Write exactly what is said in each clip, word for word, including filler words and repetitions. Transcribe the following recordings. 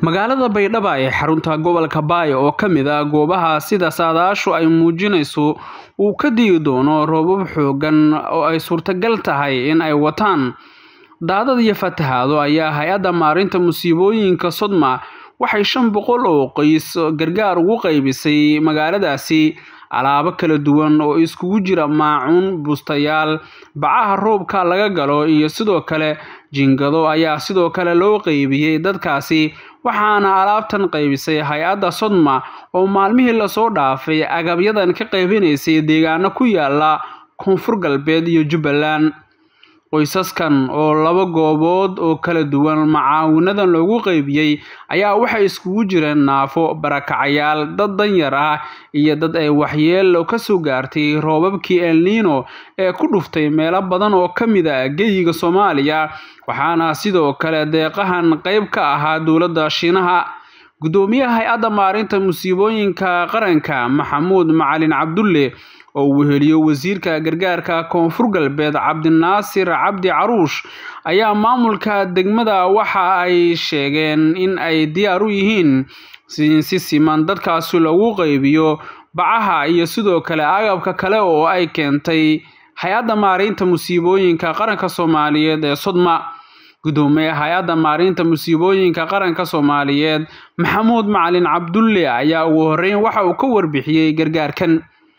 magaalada Baydhabo ee xarunta gobolka Baayo oo kamid ah goobaha sida saadaashu ay muujinayso uu ka dii doono roobab xoogan oo ay suurtagal tahay in ay wataan daadad iyo fatahaado ayaa hay'adda maarinta musiibooyinka Sodma waxay shan boqol oo qoys gargaar ugu qaybisay magaaladaasi alaabo kala duwan oo iskugu jira maacuun bustayaal bacaha roobka laga galo iyo sidoo kale jingado ayaa sidoo kale loo qaybiyay dadkaasi waxaana alaabtan qaybisay hay'adda Sodma oo maalmihii la soo dhaafay agabyadan ka qaybinaysay deegaano ku yaala Koonfur Galbeed iyo Jubbaland qoysaskan oo laba goobood oo kala duwan macaawinadan loogu qaybiyay ayaa waxay iskugu jireen naafo barakacayaal dad danyar ah iyo dad ay waxyeello ka soo gaartay roobabkii El Niño ee ku dhuftay meelo badan oo kamid ah geeyiga Soomaaliya waxaana sidoo kale deeqahan qayb ka ahaa dawladda Shiinaha gudoomiyaha hay'adda maarinta musiibooyinka qaranka Maxamuud Macalin Cabdulle oo weheliyo wasiirka gargaarka Koonfur Galbeed Cabdinaasir Cabdi Caruush ayaa maamulka degmada waxa ay sheegeen in ay diyaar u yihiin si siman dadkaasi loogu qaybiyo bacaha iyo sidoo kale agabka kale oo ay keentay hay'adda maarinta musiibooyinka qaranka Soomaaliyeed ee Sodma gudoomiyaha hay'adda maarinta musiibooyinka qaranka Soomaaliyeed Maxamuud Macalin Cabdulle ayaa ugu horeyn waxa uu ka warbixiyay gargaarkan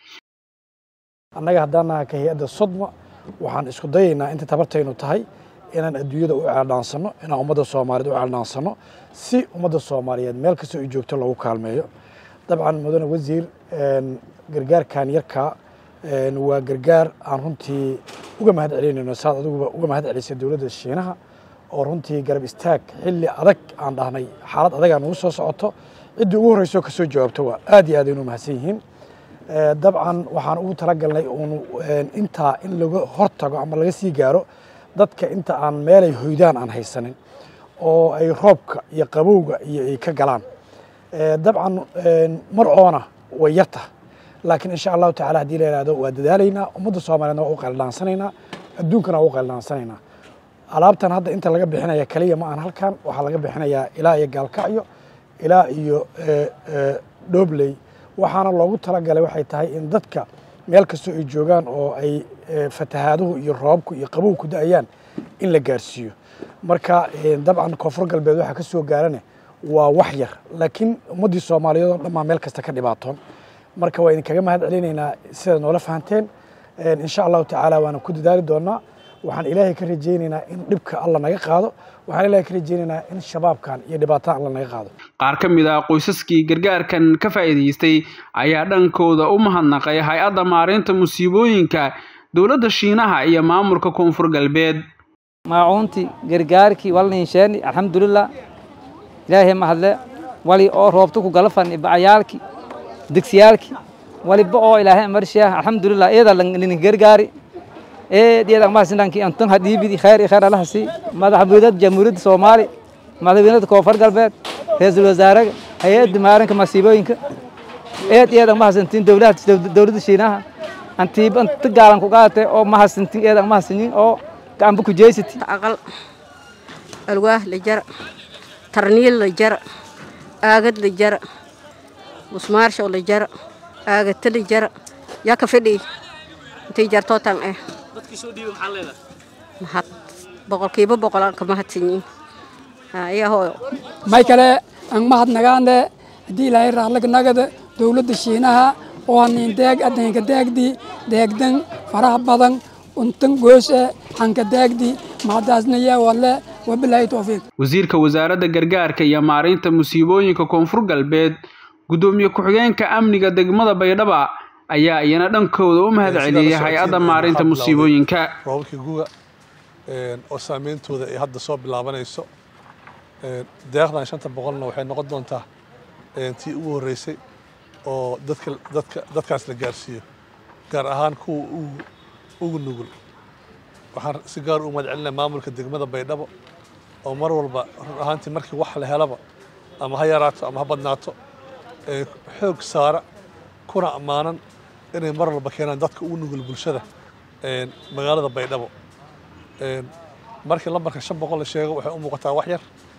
annaga haddana ka hay'adda Sodma waxaan isku dayaynaa inta tabartaynu tahay inaan adduunyada u caalamsano inaan ummadda Soomaaliyeed u caalamsano si ummadda Soomaaliyeed meel kasta ay joogto lagu kaalmeeyo dabcan mudane wasiir een gargaarkan yarka een waa gargaar aan runtii uga mahad celinayno saad adigu uga mahad celisay dawladda Shiinaha oo runtii garab istaag xilli adag aan dhahnay xaalad adag aan ugu soo socoto cidii ugu horeyso ka soo jawaabto waa aad iyo aad inuu mahadsan yihiin dabcan waxaan ugu talagalnay inta in laga hortago ama laga sii gaaro dadka inta aan meel ay hoydaan aan haysanin oo ay roobka iyo qabowga iyo ay ka galaan dabcan marcoona way yarta laakiin insha Allah taala hadii la yiraahdo waa dadaalaynaa ummadda Soomaaliyeed waa u qaldaansanayna adduunkana waa u qaldaansanayna alaabtan hadda inta laga bixinayo kaliya ma aan halkan waxa laga bixinayaa ilaa iyo gaalkacyo ilaa iyo Dhobley waxaana loogu talagalay waxay tahay in dadka meel kasta ay joogaan oo ay fatahaaduhu iyo roobku iyo qabowgu ku da'ayaan in la gaarsiiyo marka dabcan Koonfur Galbeed waxa ka soo gaarane waa wax yar laakiin ummadii Soomaaliyeed oo dhammaan meel kasta ka dhibaatoon marka waa in kaga mahad celinaynaa sida noola fahanteen insha Allah taala waana ku dadaali doonaa waxaan Ilaahay ka rajaynaynaa in dhibka Allah naga qaado waxaan Ilaahay ka rajaynaynaa in shabaabkan iyo dhibaatada Allah naga qaado qaar kamid ah qoysaskii gargaarkan ka faa'iideystay ayaa dhankooda u mahadnaqay hay'adda maarinta musiibooyinka dawladda Shiinaha iyo maamulka Koonfur Galbeed maacuunti gargaarkii walna sheeni alxamdulillah Ilaahay mahadle wali oo roobtu ku galfan bacayaalki digsiyaalki wali boo Ilaahay marshiya alxamdulillah eeda lan gargaari ee diyada ma sindanki antan hadiibidi khayr khayr Allah si madaxweynaha jamhuuriyadda Soomaaliya madaxweynaha Koonfur Galbeed ra'iisul wasaaraha hay'adda maarinta musiibooyinka ee diyada ma sintin dawladda dawladda Shiinaha antiib anta gaalan ku qaatay oo ma sintin eeda ma sinin oo gacan ku jeysati aqal alwaah la jar tarniil la jar aagad la jar musmaarsho la jar aagad la jar yaa ka fadhi intay jarto tan eh dadkii soo dhiibay maxaa leedahay mahad boqolkiiba boqol ka mahadsanyiin ayaa hooyo may kale aan mahad nagaande hadii ilaahay raadlag nagada dawladda Shiinaha oo aan deeg adeega deegdi deegdan faraha badan untan goos ee hanka deegdi maadaasna yaa wala wabillahi tawfiiq wasiirka wasaaradda gargaarka iyo maarinta musiibooyinka Koonfur Galbeed gudoomiye ku-xigeenka amniga degmada Baydhabo ayaa iyana dhankooda u mahad celiyay hay'adda maarinta musiibooyinka roobkii guga ee oo saameyntooda ay hadda soo bilaabanayso ee deeqdan shanta boqolna waxay noqon doontaa ee tii ugu horeysay oo dadka dadka dadkaas la gaarsiiyo gaar ahaan kuwa ugu nugul waxaan si gaar u mahad celinaa maamulka degmada Baydhabo oo mar walba run ahaantii markii wax la helaba ama ha yaraato ama ha badnaato ee xoog saara kuna amaanan inay mar walba keenaan dadka ugu nugul bulshada ee magaalada Baydhabo ee markii lambarka shan boqol la sheego waxay u muuqataa wax yar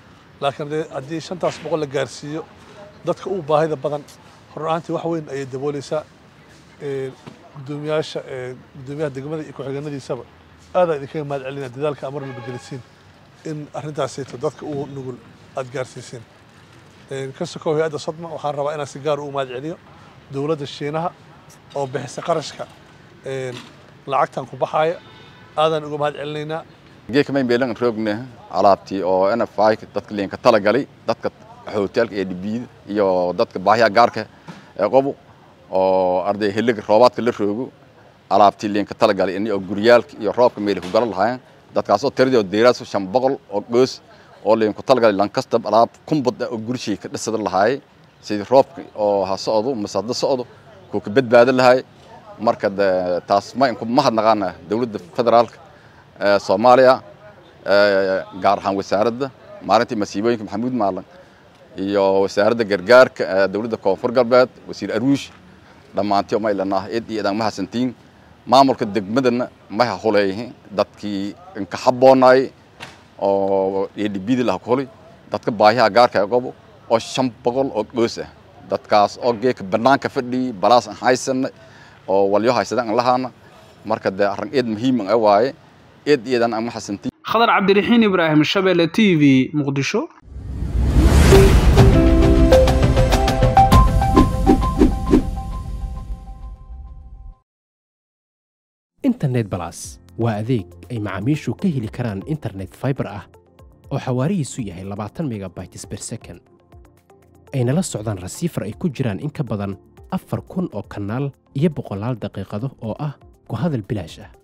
laakiin haddii shantaas boqol la gaarsiiyo dadka u baahida badan horraantii wax weyn ayay daboolaysaa gudoomiyaasha gudoomiyaha degmada iyo ku-xigeenadiisaba aad aan idinkaga mahad celinaa dadaalka amar walba gelisiin in arrintaasayto dadka u nugul aad gaarsiisiin ka sokow hay-adda sodma waxaan rabaa inaan si gaar u mahad celiyo dowladda shiinaha oo bixisa qarashka lacagtan ku baxaaya aadaan uga mahad celinaynaa geeka mayn beelan roogna alaabtii oo N F I dadka leenka tala galay dadka hoteelka ee dibida iyo dadka baahiya gaarka ee qobo oo arday heliga roobaadka la roogo alaabtii leenka tala galay in oo guriyaalka iyo roobka meel ku galan lahayn dadkaas oo tirada deeraas shan boqol oo goos oo leenka tala galay lan kasta alaab kumbad oo gurishii ka dhisada lahaay sidii roobka oo ha socdo masada socdo ku ka badbaad lahaay marka taas ma in ku mahadnaqana dawladda federaalka Soomaaliya gaar ahaan wasaaradda maalintii masiibooyinka Maxamuud Maalan iyo wasaaradda gargaarka dawladda Koonfur Galbeed wasiir Aruush dhamaantii ma ilaa eed iyo ma hasantiin maamulka degmadana ma hawleeyeen dadkii in ka haboonay oo edbid la kulay dadka baahiyaha gaarka ah qabo oo shan boqol oo goos ah dadkaas oo geeka banaanka fadhi balaas haysan oo walyo haysadaan lahaana marka arrin eed muhiim ah waaye eed iyadan ama hasantii Khadar Cabdiraxiin Ibraahim Shabeelle T V Muqdisho internet plus waa adeeg ay macaamiishu ka heli karaan internet fiber ah oo xawaarihiisu yahay labaatan megabytes per second ayna la socdaan rasiifar ay ku jiraan in ka badan afar kun oo kanaal iyo boqolaal daqiiqado oo ah ku hadal bilaash ah